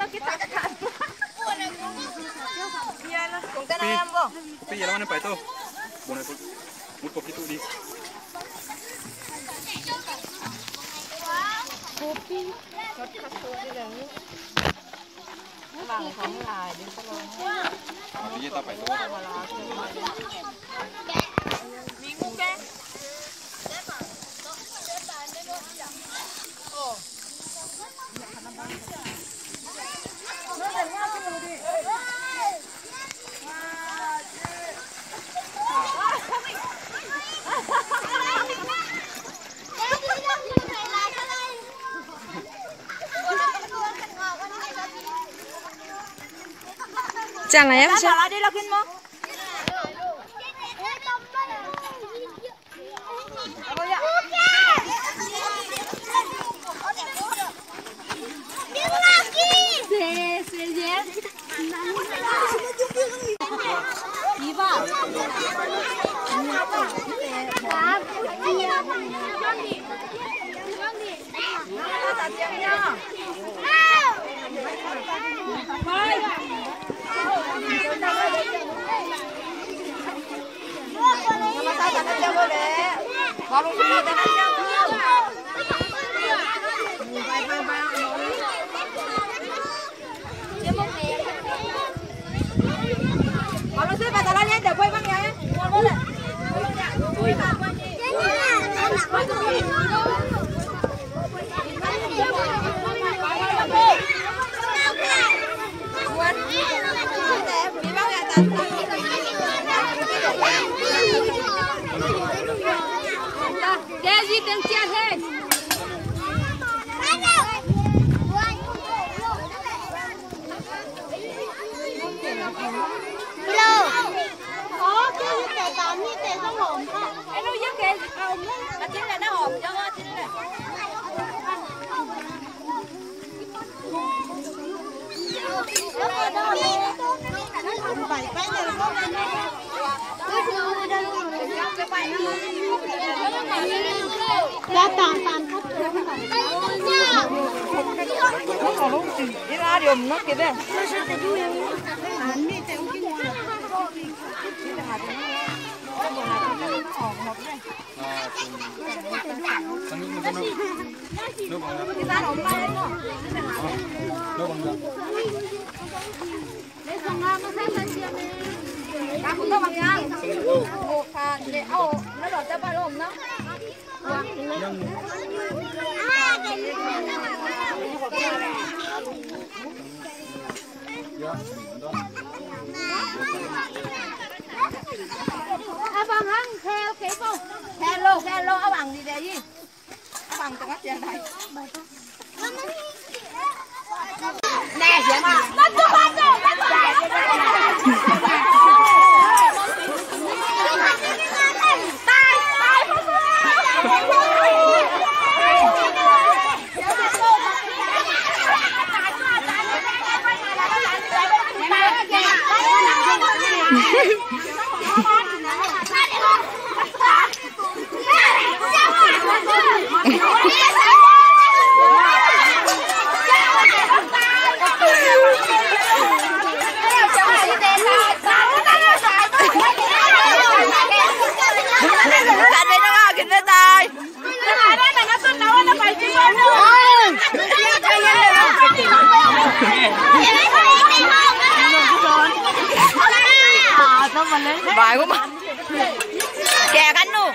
Cùng cái này em không? Bây giờ nó phải tô. Bộ này một cục itu đi. Kopi. Vàng không lại đến các bạn. Bây giờ ta phải tô. Miếng mua cái. Chẳng là em sao? Đi là kinh mông. Hello, áo bằng gì đây gì? Áo bằng trong mắt trên này. Nè, vậy mà. Bắt rồi. Bài của mình kè cánh luôn.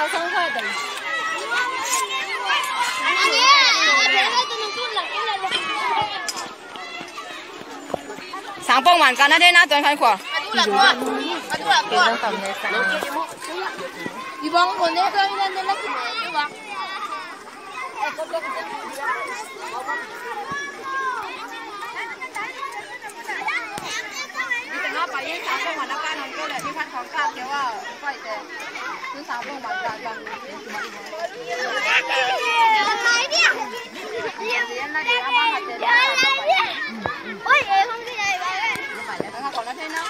nào xong thôi rồi. sáng bông hoàn cả nó đây na tuần khai khỏa đi bong còn đấy thôi nên nó cứ đi bong nó phải với sáng bông mà nó can không có để đi phátของcao kiểu à phải thế cứ sáng bông mà ra ra ôi em không cái này nó còn nó thế nó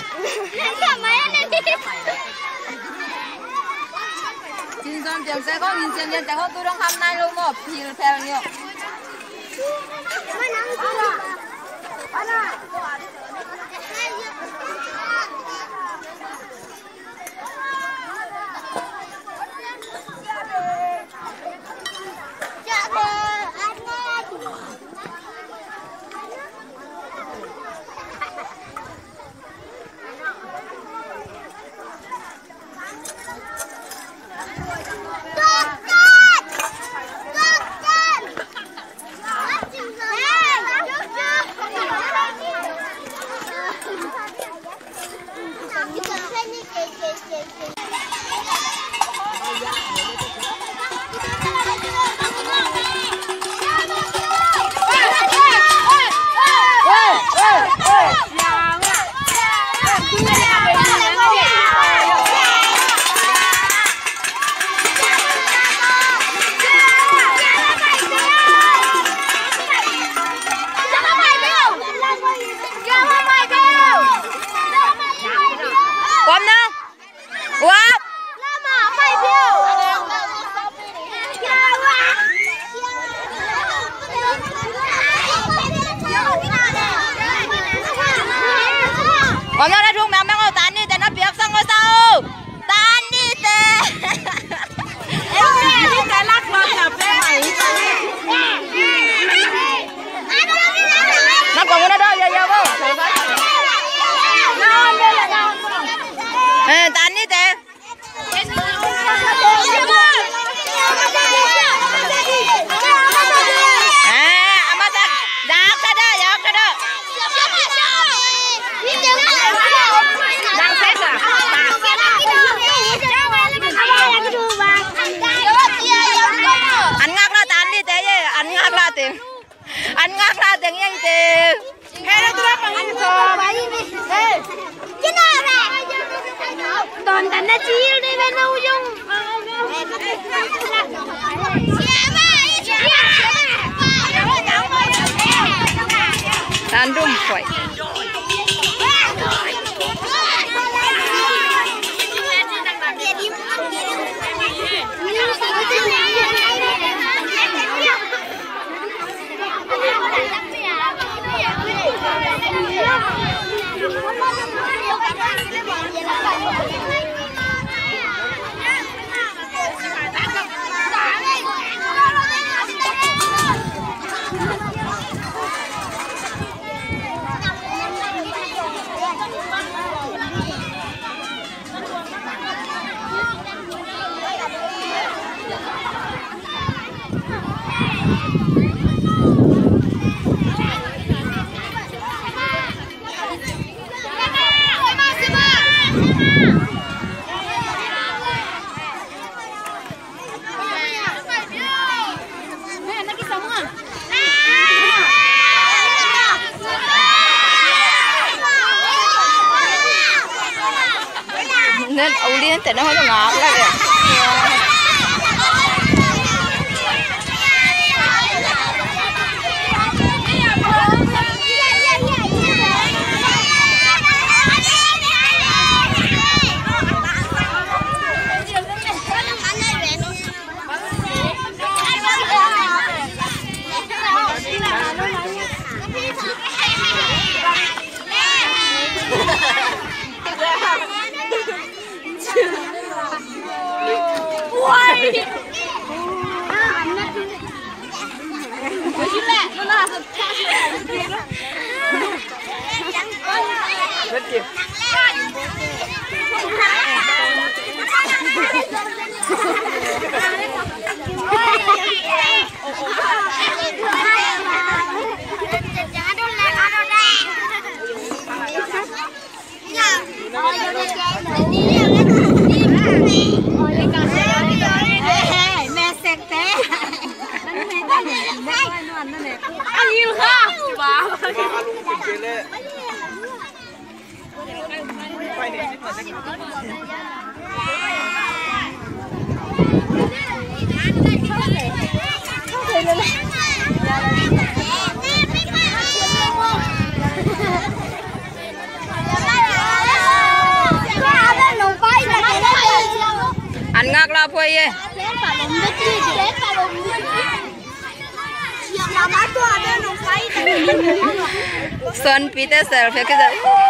진선 정세고 인생년 대고 뚜렁 함나이로 뭐 필패요. còn nó đã rung mèo mèo tán đi để nó biết xong rồi sao tán đi tê Em cái lắc lon cà phê mày. nó còn nó đó giờ vô tán đi tê anh ngắt ra tiền nhanh tiền Hey, nó tôi bằng anh cho. cái nào này toàn tận nó chiêu đi bên đâu dung tan rung khỏi nên ấu liên thì nó hơi ngọt lại kìa Hãy subscribe cho kênh Ghiền Mì Gõ để không bỏ lỡ แม่เซ็กเต้นั่นแม่ตั้งได้นั่นเองอันนี้ค่ะบ้าลุงกินเจเล่ไปเนี่ยสิบนาทีอันงักลาพวยเย่สอนปีเตอร์เซลฟ์ก็จะ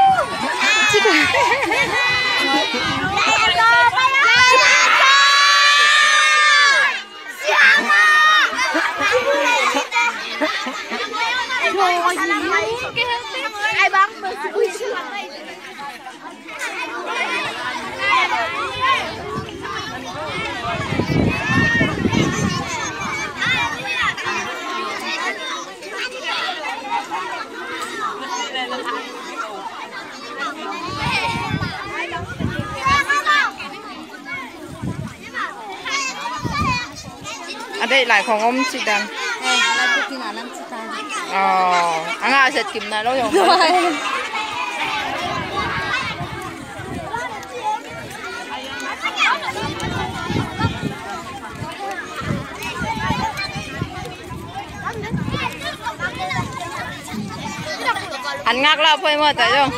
อันนี้หลายของอมชิดันอ๋ออันนั้นเสร็จกินนะแล้วยังอันงักแล้วเพื่อนมาแต่ยัง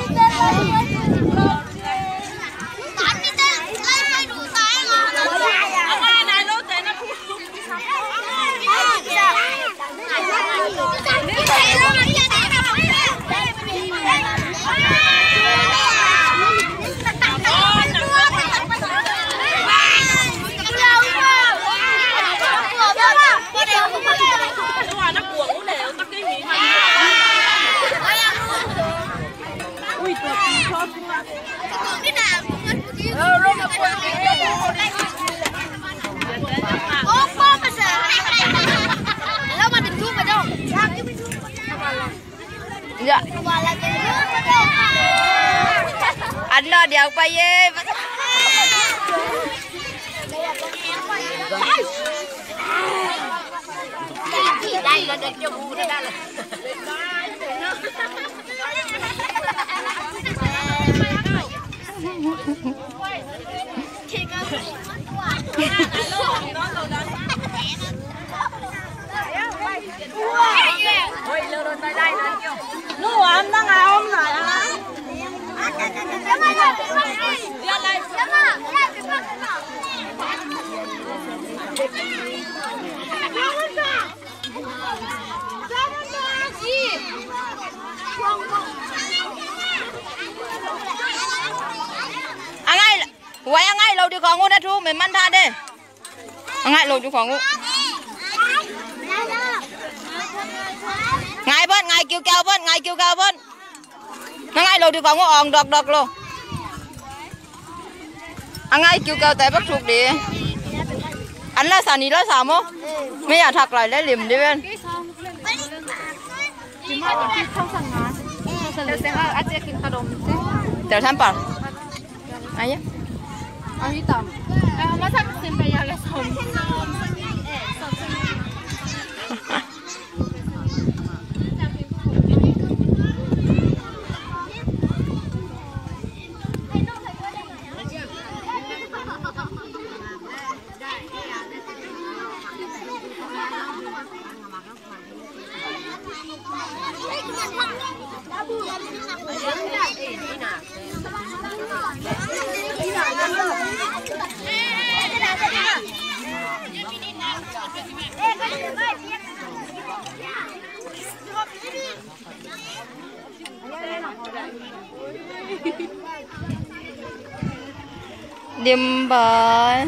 อันน่ะเดี๋ยวไปเย่ได้แล้วเด็กจะบูได้เลยลูกอันนั่งเอาหน่อยนะอังไงไว้อังไงเราดูของงูนะทูเหมือนมันทานเด้อังไงเราดูของงูไงเบิ้ลไงกิ้วแก้วเบิ้ลไงกิ้วแก้วเบิ้ลนั่งไงเราดูของงูอ่องดอกโลอังไงกิ้วแก้วแต่บักถูกดีอันละสานีละสามโมไม่อยากถักไหลและหลิมดิเว้นเดี๋ยวท่านป่ะไอ้เนี่ยอันนี้ต่ำแล้วมาสักสิบไปยาเลยสมĐiềm bờ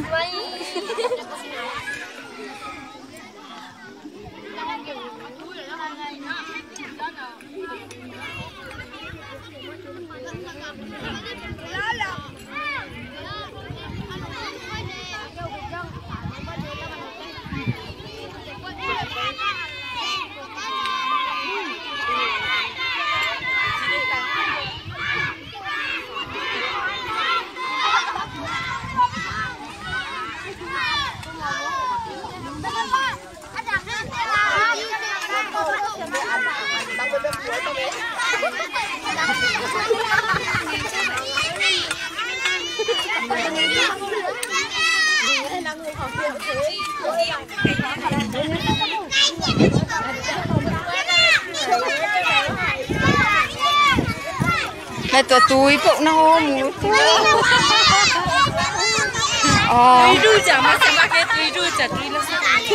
Mẹ tụi túi phụ nó mù túi ru chả mà xem ba cái túi ru chả túi nó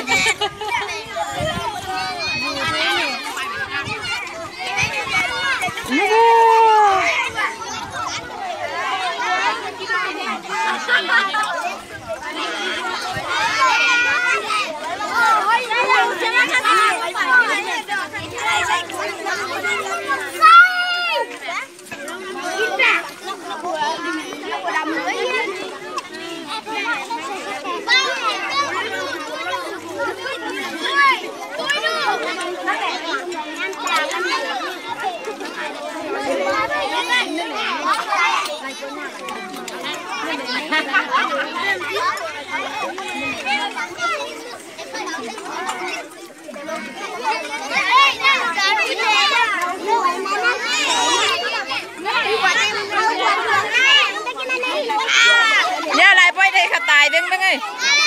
nhớ lại quay đây khả tài đứng bên ơi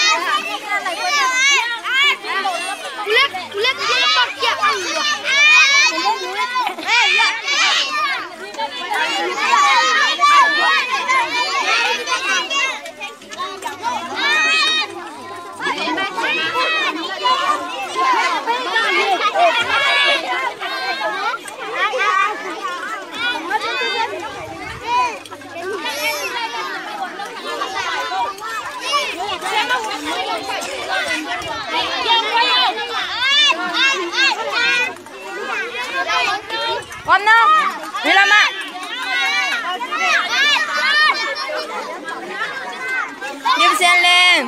con đâu đi làm ạ đi xe lên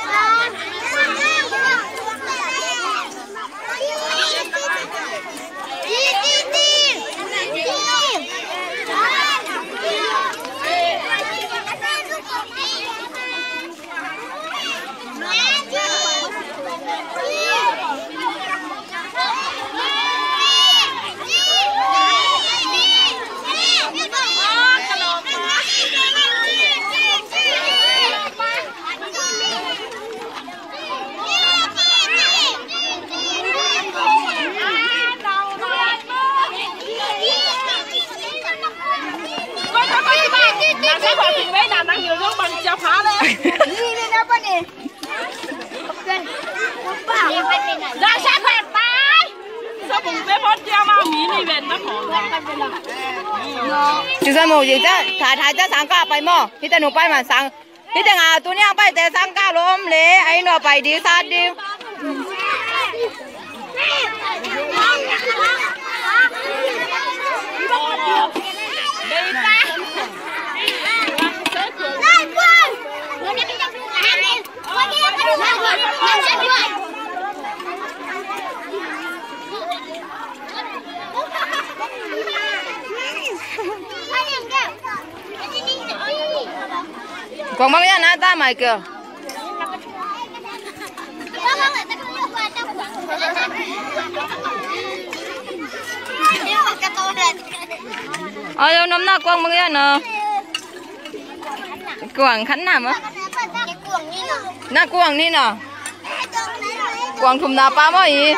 chứ sao mù gì chứถ่ายจะสังกาไปหม้อพี่แต่หนูไปมาสังพี่แต่งาตัวนี้ไปแต่สังกาล้มเละไอ้หนูไปดีซาดดิcòn bao nhiêu nãy ta mày kìa đâu năm nào quăng bao nhiêu nè quăng khánh nào á na quăng đi nè quăng thùng nào pa mới gì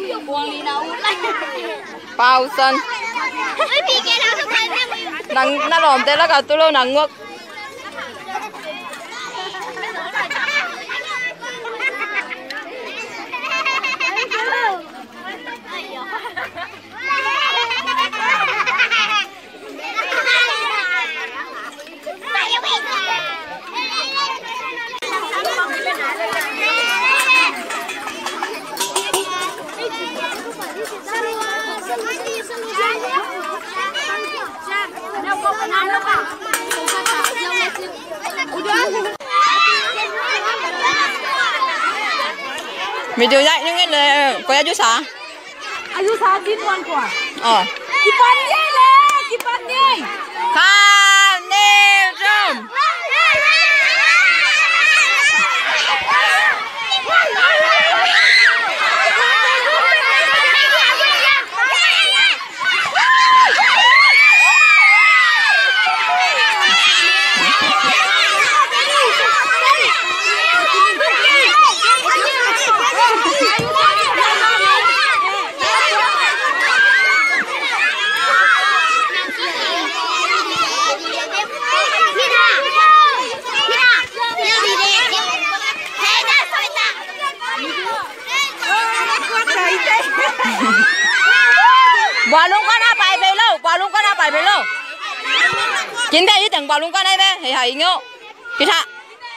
bao sân nằng nó lòm tê nó cả tôi lâu nằng ngược video dạy những cái này có ayu sa tin quan quả kipan đi le kipan đi khan đi rum bỏ luôn con á bài về lâu bỏ luôn con á bài về lâu chính đây ý tưởng bỏ luôn con đây về hãy nhớ kỹ hạ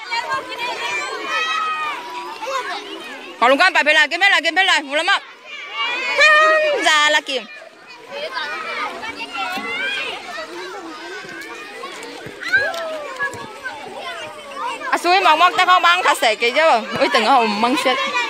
bỏ luôn con bài về lại cái bên lại một lắm ạ ra là kìm suối mong mong ta không băng thà sẻ cái chứ ôi từng hồng măng chết